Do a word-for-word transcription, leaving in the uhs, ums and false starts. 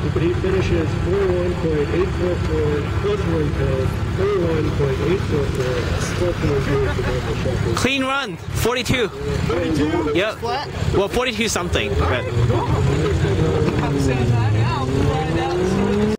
He finishes forty-one point eight four four plus one pound, forty-one point eight four four plus one pound. Clean run, forty-two. forty-two? Yep. Flat? Well, forty-two something. But. Have the same time? Yeah, I'll find out.